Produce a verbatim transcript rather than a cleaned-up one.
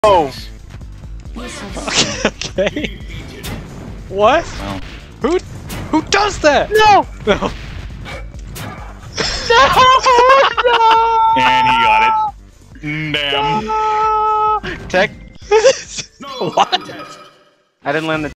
Oh. Okay. Okay. What? Well. Who? Who does that? No. No. No. And he got it. Damn. No. Tech. What? I didn't land the